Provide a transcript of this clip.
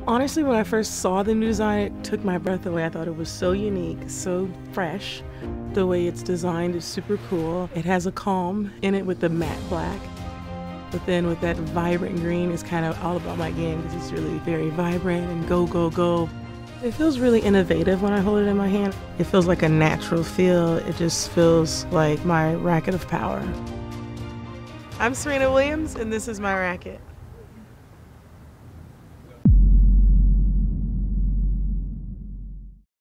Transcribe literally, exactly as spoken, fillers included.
Honestly, when I first saw the new design, it took my breath away. I thought it was so unique, so fresh. The way it's designed is super cool. It has a calm in it with the matte black. But then with that vibrant green, it's kind of all about my game because it's really very vibrant and go, go, go. It feels really innovative when I hold it in my hand. It feels like a natural feel. It just feels like my racket of power. I'm Serena Williams, and this is my racket.